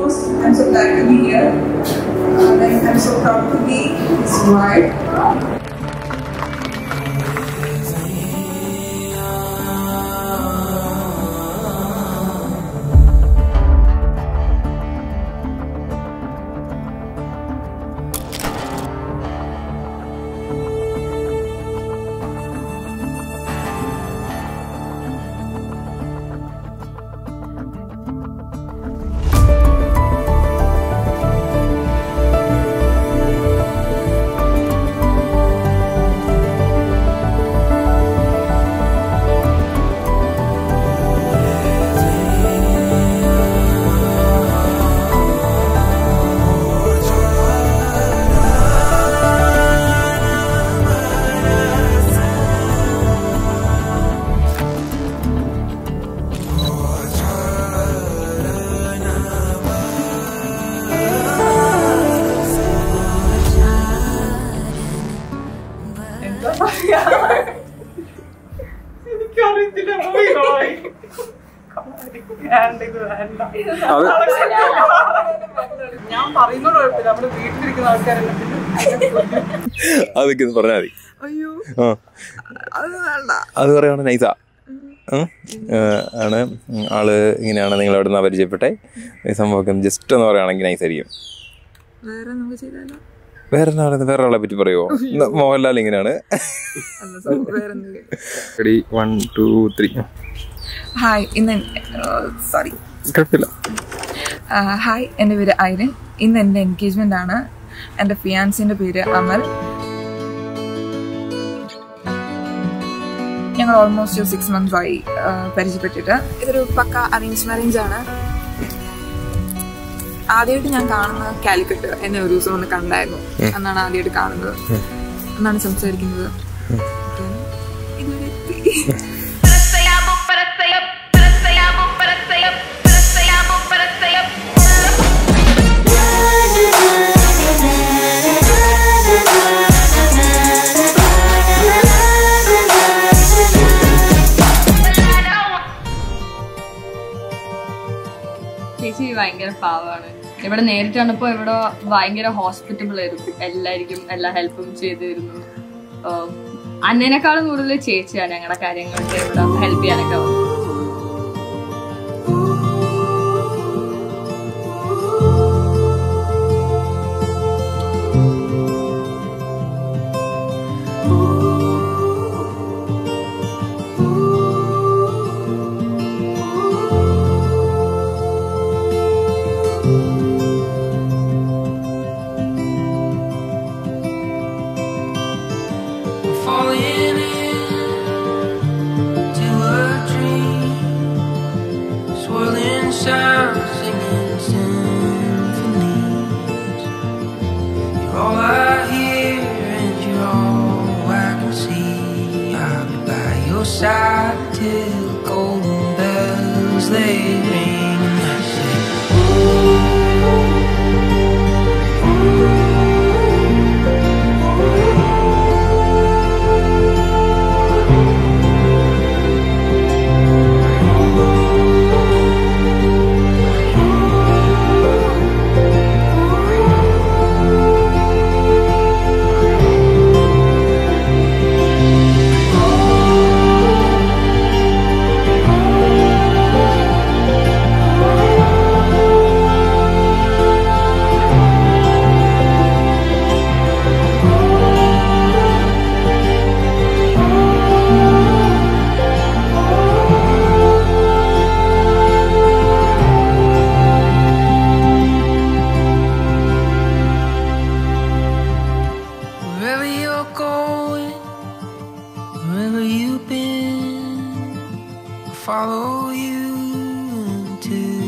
foremost, I'm so glad to be here. I'm so proud to be his wife. അതൊക്കെ പറഞ്ഞാൽ മതി. അത് പറയുകയാണ് നൈസാ ആണ് ആള് ഇങ്ങനെയാണ്. നിങ്ങൾ എവിടെ നിന്നാണ് പരിചയപ്പെട്ടെ? ഈ സംഭവമൊക്കെ ജസ്റ്റ് എന്ന് പറയുകയാണെങ്കിൽ നൈസായിരിക്കും. വേറെ ആളെ പറ്റി പറയുമോ? മോഹൻലാൽ ഇങ്ങനെയാണ്. ഹായ്, ഹായ്, എൻ്റെ പേര് ഐറിൻ. ഇന്ന് എൻ്റെ എൻഗേജ്മെന്റ് ആണ്. എൻ്റെ ഫിയാൻസിന്റെ പേര് അമൽ. ഞങ്ങൾ ഓൾമോസ്റ്റ് 6 months ആയി പരിചയപ്പെട്ടിട്ട്. ഇതൊരു പക്ക അറേഞ്ച് മാരേജ് ആണ്. ആദ്യമായിട്ട് ഞാൻ കാണുന്നത് കാലിക്കട്ട് എന്നെ ഒരു ദിവസം ഒന്ന് കണ്ടായിരുന്നു. അന്നാണ് ആദ്യമായിട്ട് കാണുന്നത്, അന്നാണ് സംസാരിക്കുന്നത്. ചേച്ചി ഭയങ്കര പാവമാണ്. ഇവിടെ നേരിട്ട് കണ്ടപ്പോ ഇവിടെ ഭയങ്കര ഹോസ്പിറ്റബിൾ ആയിരുന്നു. എല്ലാവർക്കും എല്ലാ ഹെൽപ്പും ചെയ്തു തരുന്നു. അന്നേനേക്കാളും കൂടുതൽ ചേച്ചിയാണ് ഞങ്ങളുടെ കാര്യങ്ങളൊക്കെ ഇവിടെ ഹെൽപ്പ് ചെയ്യാനൊക്കെ വന്നത്. Till golden bells they ring. Follow you until